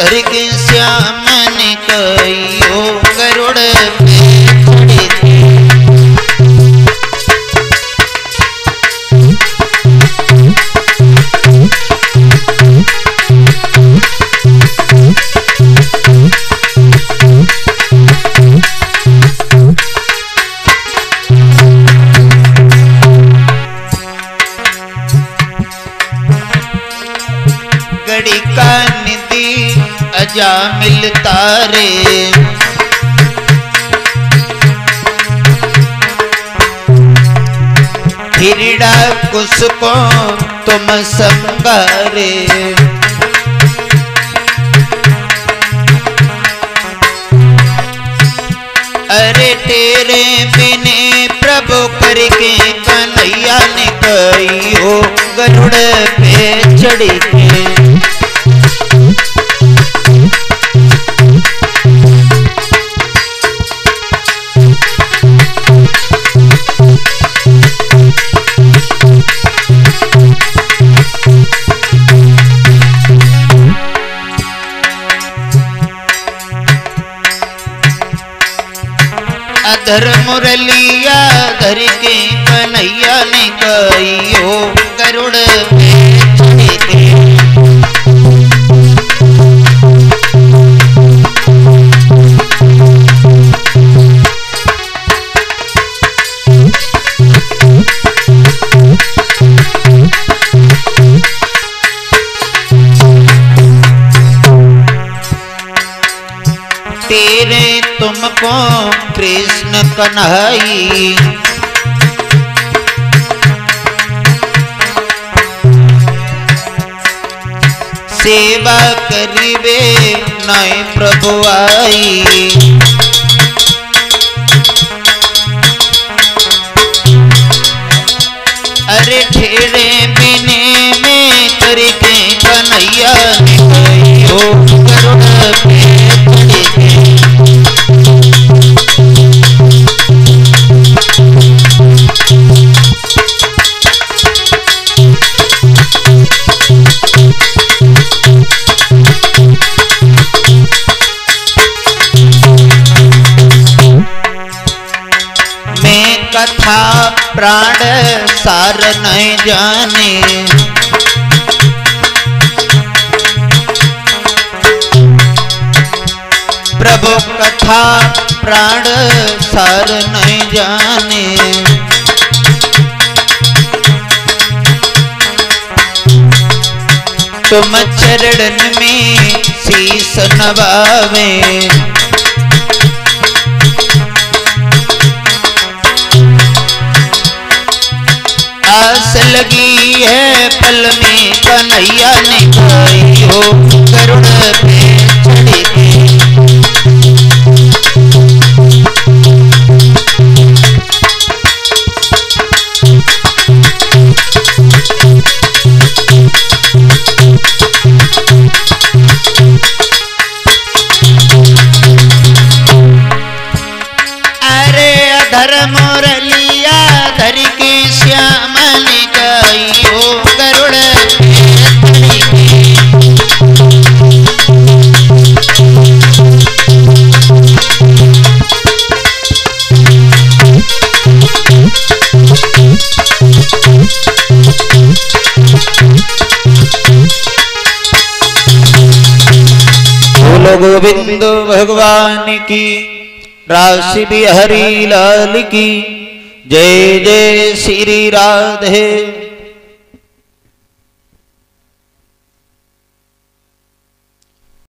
धर के श्याम ने कहियो गरुड़ पे चढ़ी थी। गड़ी का निधि अजा मिलता रे, हिरड़ा कुस को तुम संगारे। अरे तेरे बिने प्रभु करके कन्हैया ने कहियो गरुड़ पे चढ़ी के। अधर मुरलिया धर के कन्हैया ने कहियो गरुड़ पे चढ़ी के। तेरे तुमको कृष्ण कन्हई, सेवा करिबे नय प्रभु आई। अरे ठेरे बिने में करके कन्हैया ने कहियो गरुड़ पे चढ़ी के। मैं कथा प्राण सार नहीं जाने, प्रभु कथा प्राण सार नहीं जाने। तुम चरणन में शीस नवावे, आस लगी है पल में कन्हैया ने कहियो गरुड़ पे चढ़ी के। अरे अधर मुरलिया धर के श्याम ने कहियो गरुड़ पे बोलो गोविंद भगवान की, राशि बिहारी लाल की जय। जय श्री राधे।